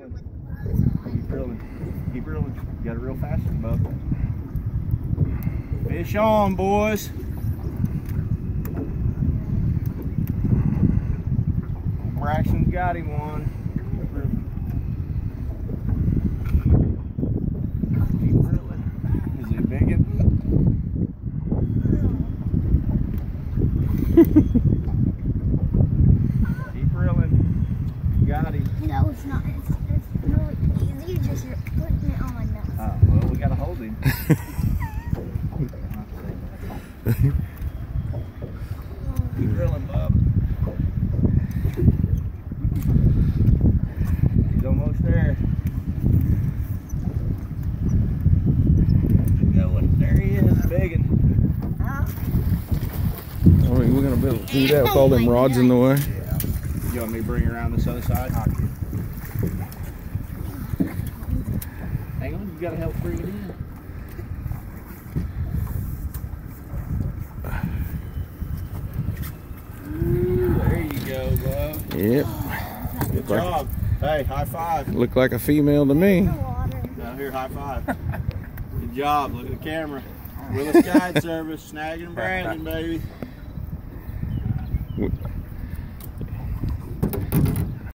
Keep reeling. Keep reeling. You got it real fast, bub. Fish on, boys. Braxton's got him one. Keep reeling. Is he big? Keep reeling. Got him. No, it's not. It's really easy. Just you're putting it on now. Oh, well, we gotta hold him. Keep reeling, bub. He's almost there. Keep going. There he is, big one. I mean, we're gonna be able to do that with all them rods in the way. Yeah. You want me to bring it around this other side? Hang on, you gotta help bring it in. There you go, bub. Yep. Good job. Hey, high five. Look like a female to me. Now here, high five. Good job. Look at the camera. Willis Guide Service, snagging and branding, baby.